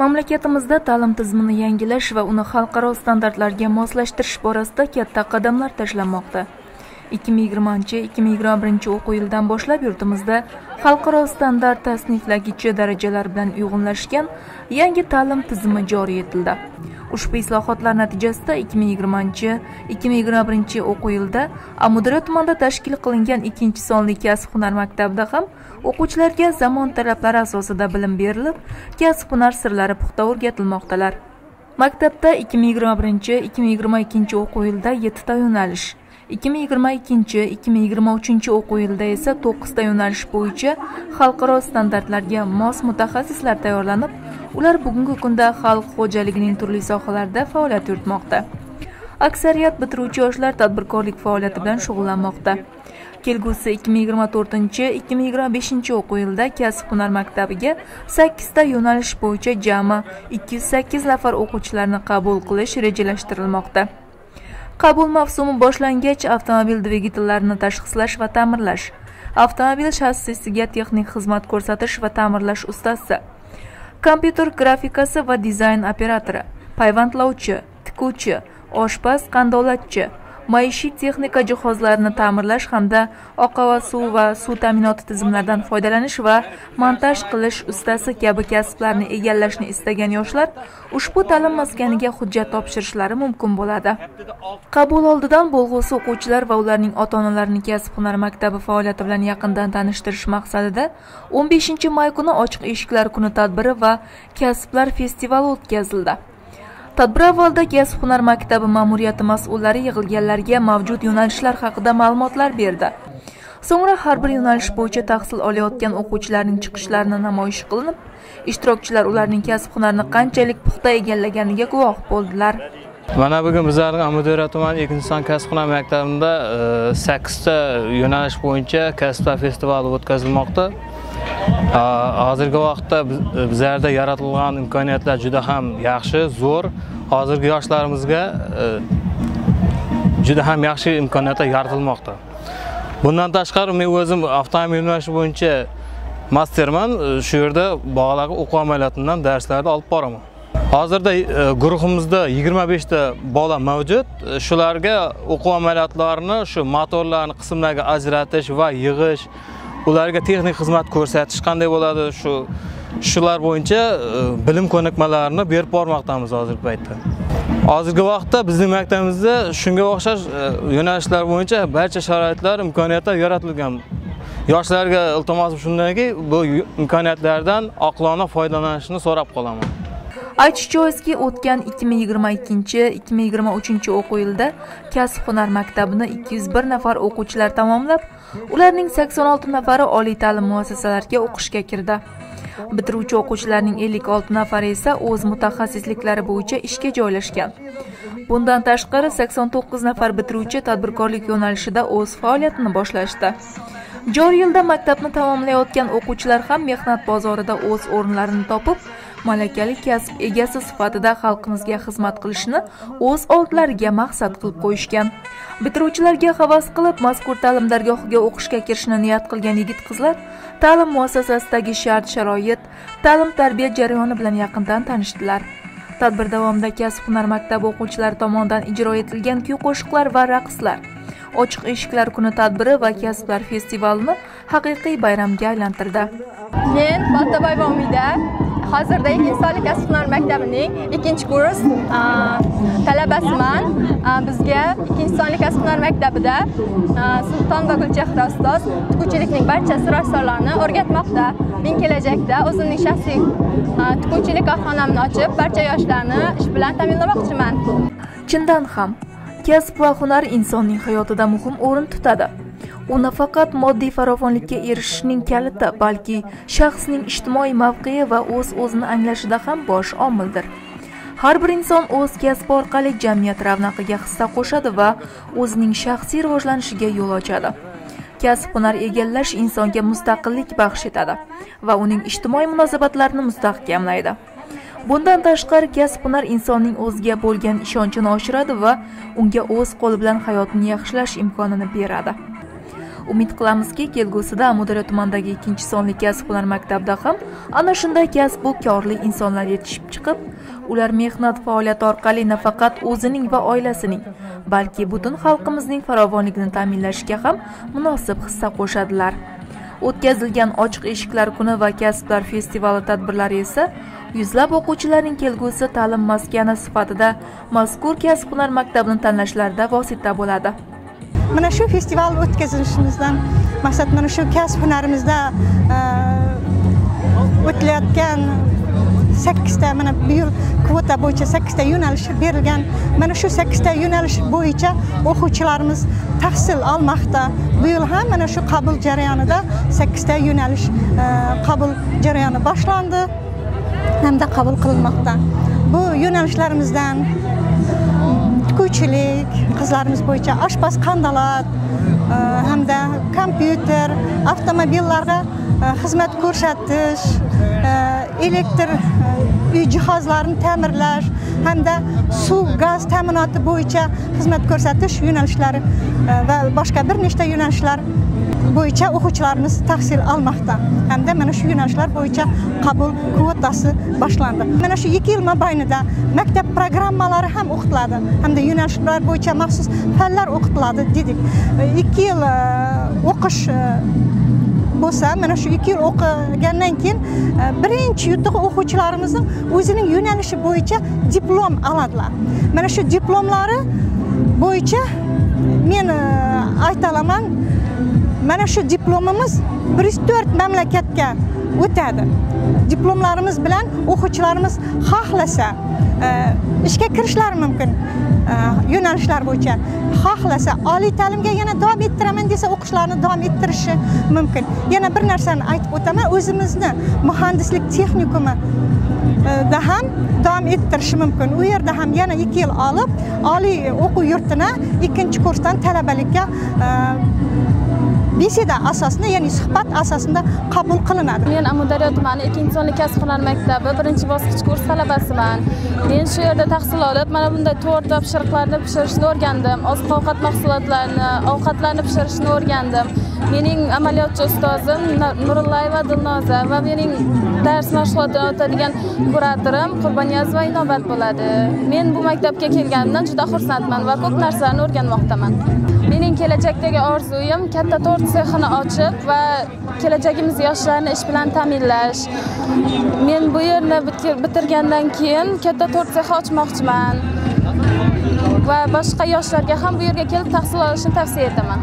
Mamlakatimizda ta'lim tizimini yangilash va uni xalqaro standartlarga moslashtirish borasida katta qadamlar tashlanmoqda. 2020-2021 o'quv yilidan boshlab yurtimizda xalqaro standart tasniflagichi darajalar bilan uyg'unlashgan yangi ta'lim tizimi joriy etildi. Ushbu islohotlar natijasida 2020-2021 o'quv yilida Amudira tumanida tashkil qilingan 2-sonli kasb-hunar maktabida ham o'quvchilarga zamon talablari asosida bilim berilib, kasb-hunar sirlari puxta o'rgatilmoqdalar. Maktabda 2021-2022 o'quv yilida 7 ta yo'nalish, 2022-2023 o'quv yilida esa 9 ta yo'nalish bo'yicha xalqaro standartlarga mos mutaxassislar tayyorlanib, ular bugungi kunda xalq xo'jaligining turli sohalarida faoliyat yuritmoqda. Aksariyat bitiruvchi yoshlar tadbirkorlik faoliyati bilan shug'ullanmoqda. Kelgusi 2024-2025 o'quv yilida kasb-hunar maktabiga 8 ta yo'nalish bo'yicha jami 208 nafar o'quvchilarni qabul qilish rejalashtirilmoqda. Qabul mavsumi boshlangach, avtomobil dvigatellarini tashxislash va ta'mirlash, avtomobil shassisiga texnik xizmat ko'rsatish va ta'mirlash ustasi, kompyuter grafikasi va dizayn operatori, payvandlovchi, tikuvchi, oshpaz, qandolatchi, maishiy texnika jihozlarini ta'mirlash hamda oqova suv va suv ta'minoti tizimlaridan foydalanish va montaj qilish ustasi kabi kasblarni egallashni istagan yoshlar ushbu ta'lim maskaniga hujjat topshirishlari mumkin bo'ladi. Qabul oldidan bo'lg'usi o'quvchilar va ularning ota-onalarini kasb-hunar maktabi faoliyati bilan yaqindan tanishtirish maqsadida 15 may kuni ochiq eshiklar kuni tadbiri va kasblar festivali o'tkazildi. Tadbir avvalda kasb-hunar maktabi ma'muriyati mas'ullari yig'ilganlarga mavjud yo'nalishlar haqida ma'lumotlar berdi. So'ngra har bir yo'nalish bo'yicha tahsil olayotgan o'quvchilarning chiqishlarini namoyish qilinib, ishtirokchilar ularning kasb-hunarni qanchalik puxta egallaganiga guvoh bo'ldilar. Mana bugun bizlarning Amudira tumani 2-son kasb-hunar maktabida 8 ta yo'nalish bo'yicha kasblar festivali o'tkazilmoqda. Hozirgi vaqtda bizlarda yaratilgan imkoniyatlar juda ham yaxshi, zo'r. Hozirgi yoshlarimizga juda ham yaxshi imkoniyatlar yaratilmoqda. Bundan tashqari men o'zim avtomobil yo'nalishi bo'yicha masterman. Shu yerda bog'lardagi o'quv amaliyotidan darslarni olib boraman. Hozirda guruhimizda 25 ta bola mavjud. Shularga o'quv amaliyotlarini, shu motorlarni qismlarga ajratish va yig'ish, ularga texnik xizmat ko'rsatish qanday bo'ladi, shular bo'yicha bilim ko'nikmalarini berib bormoqdamiz hozirgi paytda. Hozirgi vaqtda bizning maktabimizda shunga o'xshash yo'nalishlar bo'yicha barcha sharoitlar, imkoniyatlar yaratilgan. Yoshlarga iltimosim shundaki, bu imkoniyatlardan oqilona foydalanishni so'rab qolaman. Aytish joizki, o'tgan 2022-2023 o'quv yilida kasb-hunar maktabini 201 nafar o'quvchilar tamomlab, ularning 86 nafari oliy ta'lim muassasalariga o'qishga kirdi. Bitiruvchi o'quvchilarning 56 nafari esa o'z mutaxassisliklari bo'yicha ishga joylashgan. Bundan tashqari 89 nafar bitiruvchi tadbirkorlik yo'nalishida o'z faoliyatini boshlashdi. Joriy yilda maktabni tamomlayotgan o'quvchilar ham mehnat bozorida o'z o'rinlarini topib, malakali kasb egasi sifatida xalqimizga xizmat qilishni o'z oldilariga maqsad qilib qo'yishgan. Bitiruvchilarga havas qilib, mazkur ta'lim dargohiga o'qishga kirishni niyat qilgan yigit-qizlar ta'lim muassasasidagi shart-sharoit, ta'lim-tarbiya jarayoni bilan yaqindan tanishdilar. Tadbir davomida kasb-hunar maktabi o'quvchilari tomonidan ijro etilgan kuy-qo'shiqlar va raqslar, ochiq eshiklar kuni tadbiri va kasblar festivalini haqiqiy bayramga aylantirdi. Men Boltaboyeva Umida hozirda 2-sonli kasb-hunar maktabining 2-kurs talabasiman. Bizga 2-sonli kasb-hunar maktabida Sulton va Gulchehra ustoz tikuvchilikning barcha sir-asrorlarini o'rgatmoqda. Men kelajakda o'zimning shaxsiy tikuvchilik korxonamni ochib, barcha yoshlarni ish bilan ta'minlamoqchiman. Chindan ham kasb va hunar insonning hayotida muhim o'rin tutadi. U nafaqat moddiy farovonlikka erishishning kaliti, balki shaxsning ijtimoiy mavqei va o'z-o'zini anglashida ham bosh omildir. Har bir inson o'z kasbi orqali jamiyat ravnaqiga hissa qo'shadi va o'zining shaxsiy rivojlanishiga yo'l ochadi. Kasb-hunar egallash insonga mustaqillik baxsh etadi va uning ijtimoiy munosabatlarini mustahkamlaydi. Bundan tashqari kasb-hunar insonning o'ziga bo'lgan ishonchini oshiradi va unga o'z qo'li bilan hayotini yaxshilash imkonini beradi. Umid qilamizki, kelgusida Amudaryo tumanidagi 2-sonli kasb-hunar maktabida ham ana shunday kasb-korli insonlar yetishib chiqib, ular mehnat faoliyati orqali nafaqat o'zining va oilasining, balki butun xalqimizning farovonligini ta'minlashga ham munosib hissa qo'shadilar. O'tkazilgan ochiq eshiklar kuni va kasblar festivali tadbirlari esa yuzlab o'quvchilarning kelgusi ta'lim maskani sifatida mazkur kasb-hunar maktabini tanlashlarida vosita bo'ladi. Mana shu festival o'tkazishimizdan maqsad mana shu kasb-hunarimizda o'tilayotgan 8 ta mana bu yil kvota bo'yicha 8 ta yo'nalish berilgan. Mana shu 8 ta yo'nalish bo'yicha o'quvchilarimiz tahsil olmoqda. Bu yil ham mana shu qabul jarayonida 8 ta yo'nalish qabul jarayoni boshlandi hamda qabul qilinmoqda. Bu yo'nalishlarimizdan tikuvchilik, qizlarimiz bo'yicha oshpaz qandolat hamda kompyuter, avtomobillarga xizmat ko'rsatish, elektr uy jihozlarini ta'mirlash hamda suv, gaz ta'minoti bo'yicha xizmat ko'rsatish yo'nalishlari va boshqa bir nechta yo'nalishlar bo'yicha o'quvchilarimiz tahsil olmoqda. Hamda mana shu yo'nalishlar bo'yicha qabul kvotasi boshlandi. Mana shu 2 yil mobaynida maktab programmalari ham o'qitiladi. Hamda yo'nalishlar bo'yicha maxsus fanlar o'qitiladi dedik. 2 yil o'qish bo'lsa, mana shu 2 yil o'qigandan keyin birinchi yutuq o'quvchilarimizning o'zining yo'nalishi bo'yicha diplom oladilar. Mana shu diplomlari bo'yicha men ayta olaman, mana shu diplomimiz 104 mamlakatga o'tadi. Diplomlarimiz bilan o'quvchilarimiz xohlasa ishga kirishlari mumkin. Yo'nalishlar bo'yicha xohlasa oliy ta'limga yana davom ettiraman desa o'qishlarini davom ettirishi mumkin. Yana bir narsani aytib o'taman, o'zimizni muhandislik texnikumi da ham davom ettirishi mumkin. U yerda ham yana 2 yil olib, oliy o'quv yurtini 2-kursdan talabalikka beseda asosida, ya'ni suhbat asosida qabul qilinadi. Men Amudaryo tumani 2-sonli kasb-hunar maktabi 1-bosqich kurs talabasiman. Men shu yerda tahsil olib, mana bunday to'rt pishiriqlarni pishirishni o'rgandim. Oziq-ovqat mahsulotlarini, ovqatlarni pishirishni o'rgandim. Mening amaliyotchi ustozim Nurullayeva Dilnoza va mening dars mashg'ulotini o'tadigan kuratorim Qurboniyazova Inobat bo'ladi. Men bu maktabga kelganimdan juda xursandman va ko'p narsalarni o'rganmoqdaman. Mening kelajakdagi orzuyim katta tort sexini ochib va kelajagimiz yoshlarini ish bilan ta'minlash. Men bu yerni bitirgandan keyin katta tort sexi ochmoqchiman va boshqa yoshlarga ham bu yerga kelib tahsil olishni tavsiya etaman.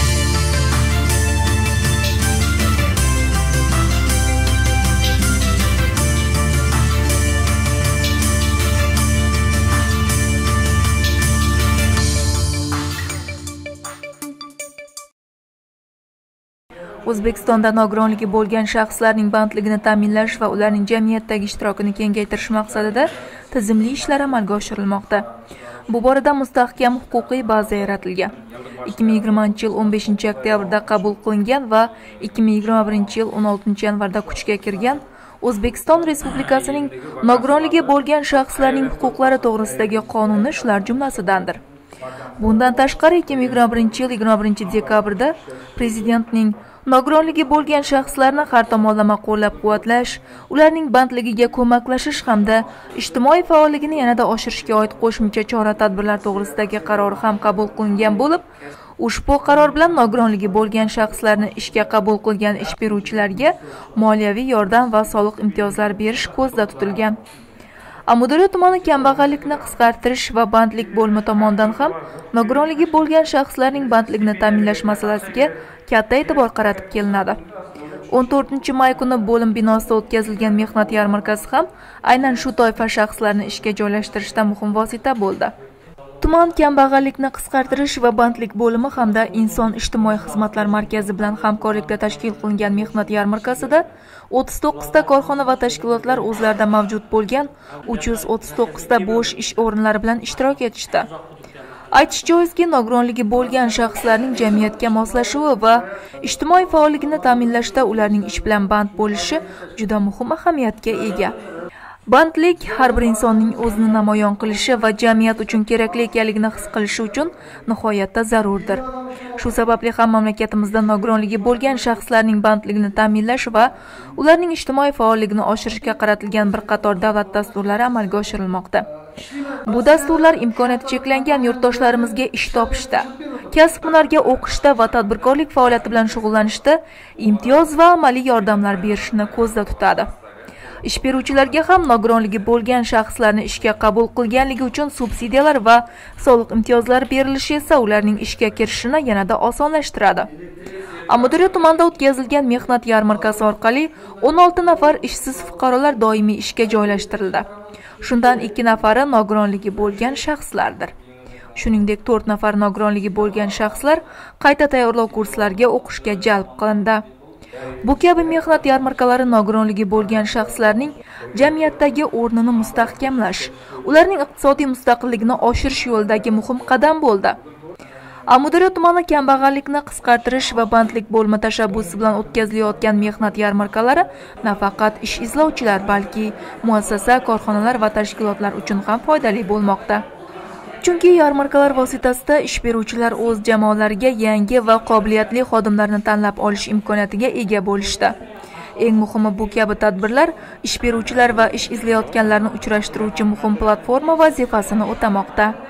O'zbekistonda nogironligi bo'lgan shaxslarning bandligini ta'minlash va ularning jamiyatdagi ishtirokini kengaytirish maqsadida tizimli ishlar amalga oshirilmoqda. Bu borada mustahkam huquqiy baza yaratilgan. 2020-yil 15-oktyabrda qabul qilingan va 2021-yil 16-yanvarda kuchga kirgan O'zbekiston Respublikasining nogironligi bo'lgan shaxslarning huquqlari to'g'risidagi qonuni shular jumlasidandir. Bundan tashqari 2021-yil 21-dekabrda Prezidentning nogironligi bo'lgan shaxslarni har tomonlama qo'llab-quvvatlash, ularning bandligiga ko'maklashish hamda ijtimoiy faolligini yanada oshirishga oid qo'shimcha chora-tadbirlar to'g'risidagi qarori ham qabul qilingan bo'lib, ushbu qaror bilan nogironligi bo'lgan shaxslarni ishga qabul qilgan ish beruvchilarga moliyaviy yordam va soliq imtiyozlari berish ko'zda tutilgan. Amudaryo tumani kambag'allikni qisqartirish va bandlik bo'limi tomonidan ham nogironligi bo'lgan shaxslarning bandligini ta'minlash masalasiga katta e'tibor qaratib kelinadi. 14-may kuni bo'lim binosida o'tkazilgan mehnat yarmarkasi ham aynan shu toifa shaxslarni ishga joylashtirishda muhim vosita bo'ldi. Tuman kambag'allikni qisqartirish va bandlik bo'limi hamda Inson ijtimoiy xizmatlar markazi bilan hamkorlikda tashkil qilingan mehnat yarmarkasida 39 ta korxona va tashkilotlar o'zlarida mavjud bo'lgan 339 ta bo'sh ish o'rinlari bilan ishtirok etishdi. Aytish joizki, nogironligi bo'lgan shaxslarning jamiyatga moslashuvi va ijtimoiy faolligini ta'minlashda ularning ish bilan band bo'lishi juda muhim ahamiyatga ega. Bandlik har bir insonning o'zini namoyon qilishi va jamiyat uchun kerakli ekanligini his qilishi uchun nihoyatda zarurdir. Shu sababli ham mamlakatimizda nogironligi bo'lgan shaxslarning bandligini ta'minlash va ularning ijtimoiy faolligini oshirishga qaratilgan bir qator davlat dasturlari amalga oshirilmoqda. Bu dasturlar imkoniyati cheklangan yurtdoshlarimizga ish topishda, kasb-hunarga o'qishda va tadbirkorlik faoliyati bilan shug'ullanishda imtiyoz va amaliy yordamlar berishni ko'zda tutadi. Ish beruvchilarga ham nogironligi bo'lgan shaxslarni ishga qabul qilganligi uchun subsidiyalar va soliq imtiyozlari berilishi esa ularning ishga kirishini yanada osonlashtiradi. Amudaryo tumanida o'tkazilgan mehnat yarmarkasi orqali 16 nafar ishsiz fuqarolar doimiy ishga joylashtirildi. Shundan 2 nafari nogironligi bo'lgan shaxslardir. Shuningdek, 4 nafar nogironligi bo'lgan shaxslar qayta tayyorlov kurslariga o'qishga jalb qilindi. Bu kabi mehnat yarmarkalari nogironligi bo'lgan shaxslarning jamiyatdagi o'rnini mustahkamlash, ularning iqtisodiy mustaqilligini oshirish yo'lidagi muhim qadam bo'ldi. Amudaryo tumani kambag'allikni qisqartirish va bandlik bo'limi tashabbusi bilan o'tkazilayotgan mehnat yarmarkalari nafaqat ish izlovchilar, balki muassasa, korxonalar va tashkilotlar uchun ham foydali bo'lmoqda. Chunki yarmarkalar vositasida ish beruvchilar o'z jamoalariga yangi va qobiliyatli xodimlarni tanlab olish imkoniyatiga ega bo'lishdi. Eng muhimi, bu kabi tadbirlar ish beruvchilar va ish izlayotganlarni uchrashtiruvchi muhim platforma vazifasini o'tamoqda.